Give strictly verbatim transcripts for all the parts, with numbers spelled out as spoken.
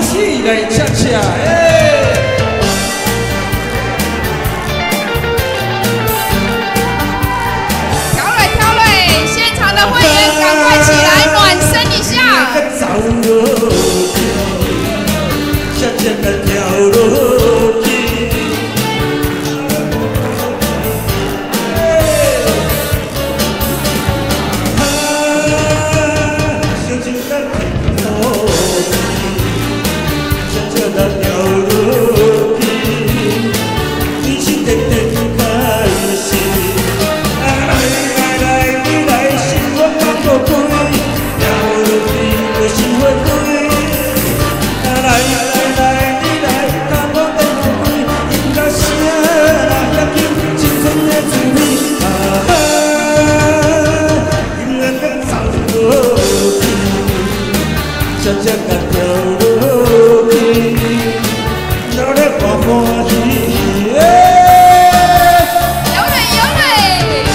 喜来恰恰诶！ 调蕊调蕊，现场的会员赶快起来暖身一下。 走落去，恰恰的跳落去。 恰恰甲跳落去，闹得欢欢喜喜。 有嘞有嘞。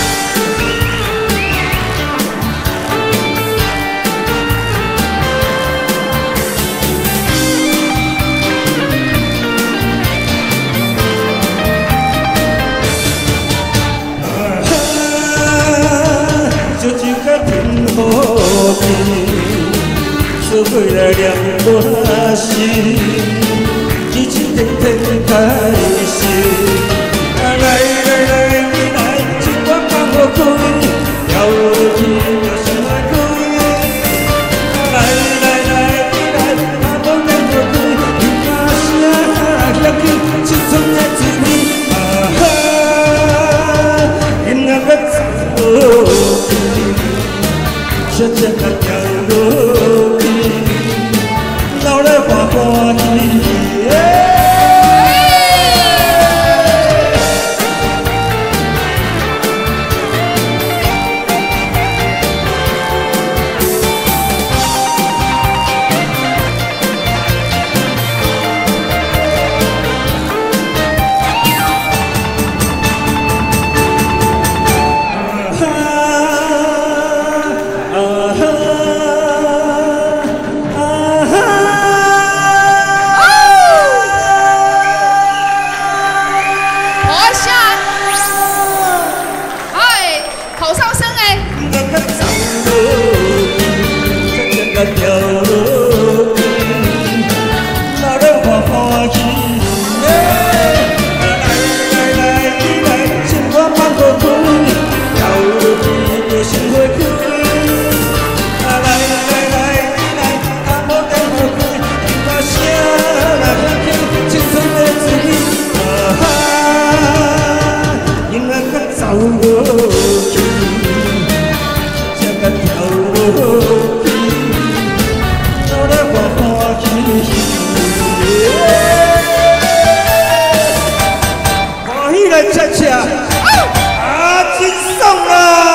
啊哈，就一个天好天。 做伙来念我心，日日天天开心。啊来来来你来，一碗放我开，跳落去就心花开。啊来来来你来，啊无等我开，你把声响起，青春的滋味。啊哈，音乐要走落去，恰恰甲跳落去。 闹得欢欢喜喜。跳落去，闹得欢欢喜喜。来来来，你来，心花放我开，跳落去就心花开。来来来，你来，啊无等我开，你把声来响起，青春的滋味。啊哈，音乐甲走落去，才甲跳落去。 欢喜来恰恰，啊，真爽啊！